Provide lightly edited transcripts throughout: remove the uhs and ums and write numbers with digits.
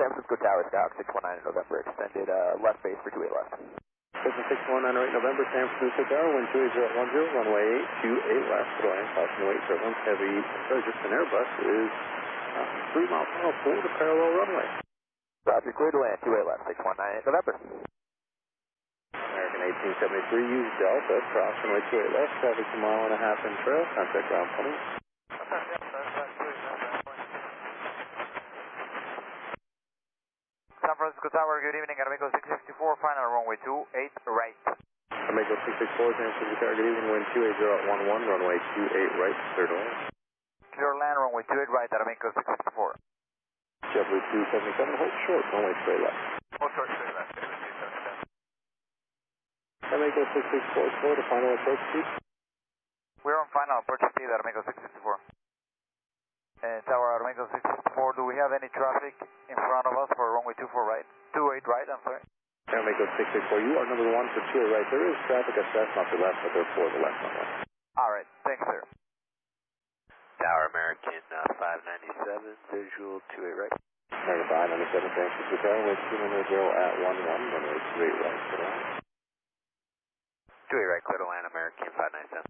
San Francisco Tower, Skyhawk 619 November, extended left base for 28 left. Cessna 619 November, San Francisco Tower, wind 28010, runway 28 left, Ryan, caution await turbulence, heavy, sorry, just an Airbus is 3 miles per hour, full to parallel runway. Roger, clear to land, 28 left, 619 November. American 1873, use Delta, cross runway 28 left, traffic a mile and a half in trail, contact ground 20. San Francisco Tower, good evening, Amigo 664, final runway 28 right. Amigo 664, San Francisco Tower, good evening, wind 28011, runway 28 right, clear to land. Clear land, runway 28 right, Amigo 664. JetBlue 277, hold short, runway straight left. Hold short, straight left, Amigo 664, slow to final approach speed. We're on final approach speed at Amigo 664. Tower Amigo 664, do we have any traffic in front of us for runway 28 right, I'm sorry? Amigo 664, you are number 1 for 28 right. There is traffic assessed off the left, but they're for the left runway. Alright, thanks sir. Tower American 597, visual 28 right. American 597, San Francisco Tower, wind 200 at 11, runway 28 right, clear to land. 28 right, clear to land, American 597.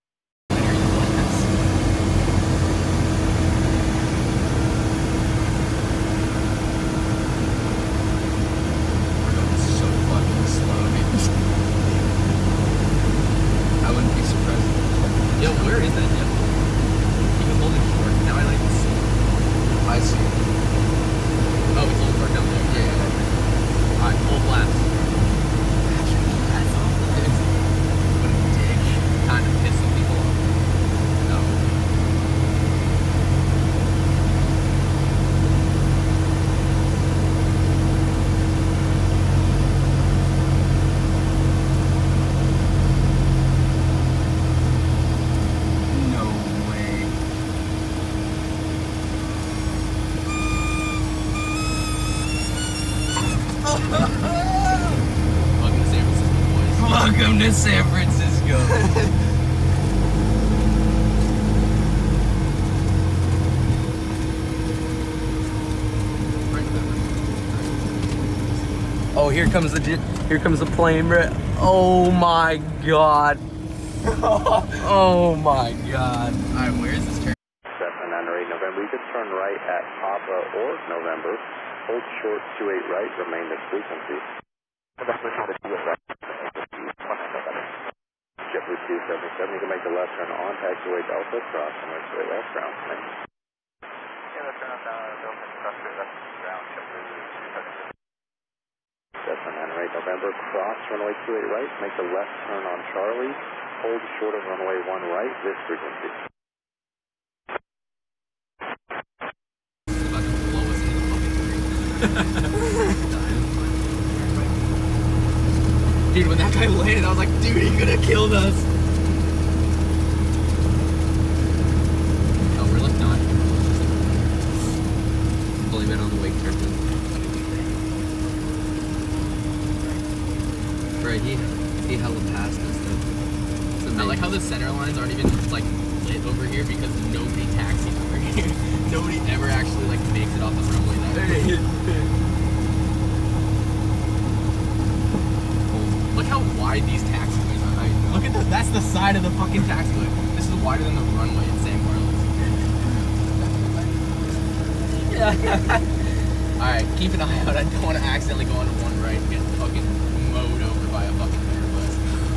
Yo, where is that jet? He was holding short. Now I like to see. I see. Oh, he's holding short down there. Yeah. Alright, full blast. That's awful. What a dick. Kind of pissing people off. No. Welcome to San Francisco. Oh, here comes the plane, bro. Oh my god. Oh my god. Alright, where is this turn? 798 November, you could turn right at Papa or November. Hold short 28 right, remain at frequency. JetBlue 277, you can make the left turn on taxiway Delta, cross runway straight left, ground. Yeah, left turn on Delta, cross straight left, ground, JetBlue 277. Cessna 908 November, cross runway 28 right, make the left turn on Charlie, hold short of runway 1 right, this frequency. About to blow us into the fucking Dude, when that guy landed, I was like, dude, he could have killed us. Oh, we're left on. Fully been on the wake turbine. Right, he hella passed us though. I like how the center lines aren't even like lit over here because nobody taxis over here. Nobody ever actually like makes it off the runway that way. Look how wide these taxiways are. Look at that's the side of the fucking taxiway. This is wider than the runway in San Carlos. Alright, keep an eye out. I don't want to accidentally go onto one right and get fucking mowed over by a fucking Airbus.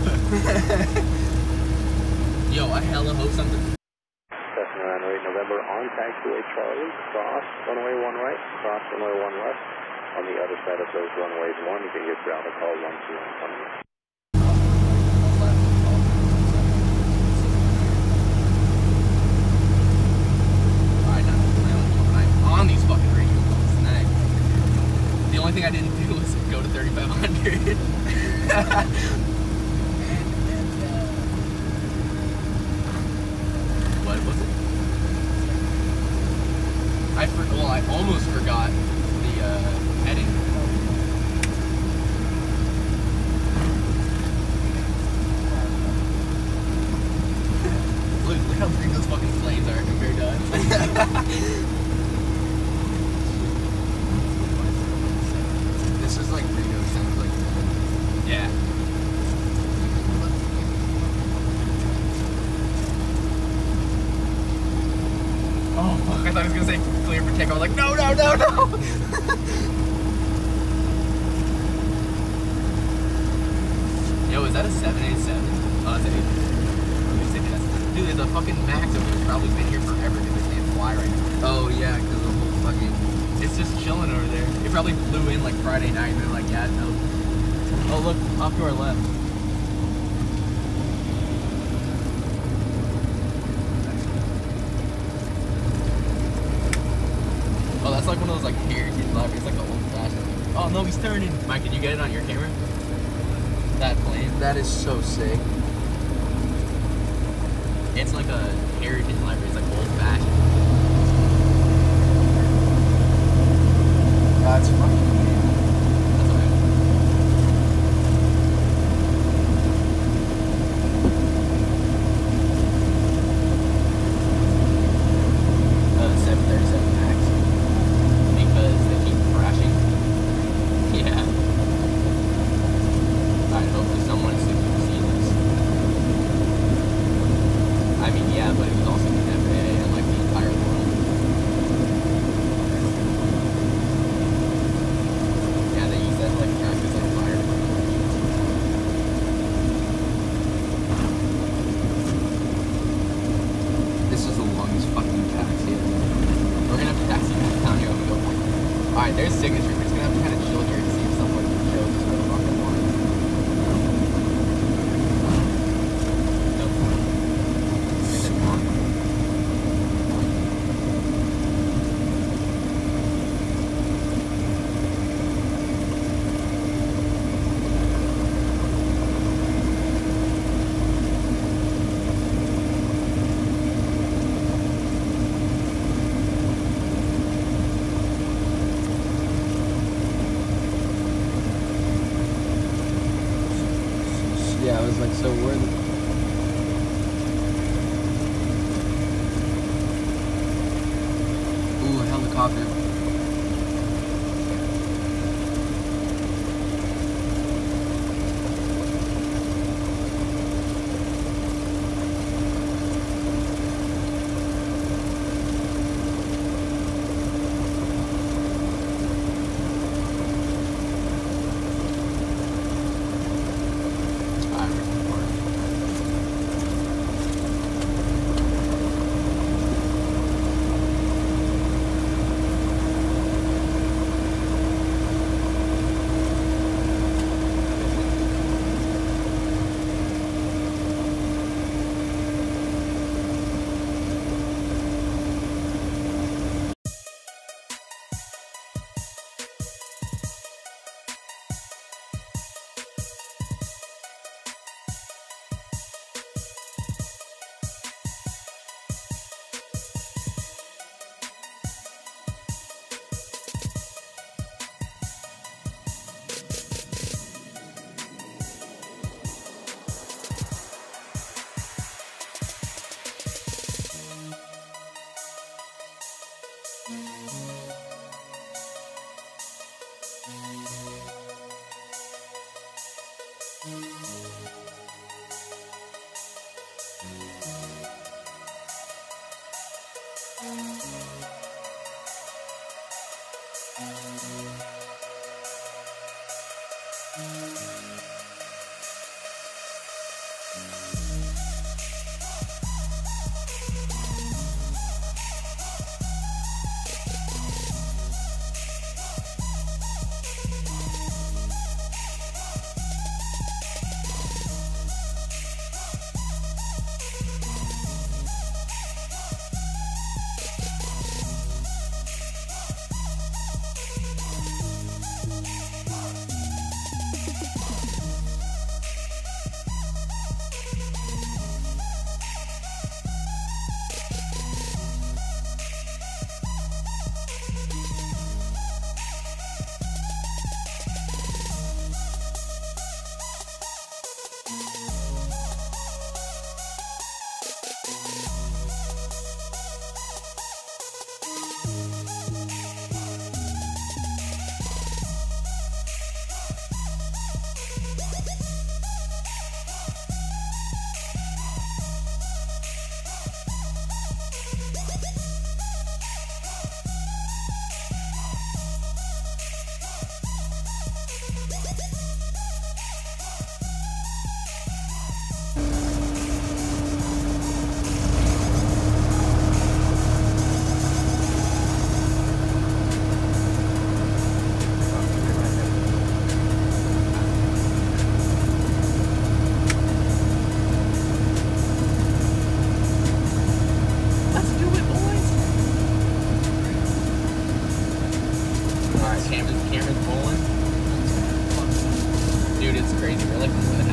Yo, I hella hope something. Cessna 908 November, on taxiway Charlie, cross runway 1 right, cross runway 1 left. On the other side of those runways 1, you can get ground to call 121. On these fucking radio calls tonight. The only thing I didn't do was go to 3500. What was it? I almost forgot the heading. Look how big those fucking flames are compared to us. I thought he was gonna say clear for takeoff. I was like, no, no, no, no. Yo, is that a 787? Oh, that's an 8. Dude, there's a fucking Max over here. It's probably been here forever because they can't fly right now. Oh yeah, because the whole fucking... It's just chilling over there. It probably flew in like Friday night and they're like, yeah, no. Oh, look, off to our left. Oh, that's like one of those like heritage libraries. It's like an old fashioned. Oh no, he's turning. Mike, did you get it on your camera? That plane? That is so sick. It's like a heritage library. It's like old fashioned. That's fucking weird. That's alright. 737 Max. Because they keep crashing. Yeah. Alright, hopefully someone is thinking to see this. I mean, yeah, but it was also the FAA and like the entire world. Yeah, they use that to like practice like fire. This is the longest fucking taxi ever. We're gonna have to taxi down here and go back. Alright, there's signature. We're just gonna have to kind of chill here to see if someone shows us where the fuck they want. Nope. They said come on. Yeah, I was like, so where the... Ooh, a helicopter. Alright, we're gonna park. This camera's rolling. Dude, it's crazy. We're like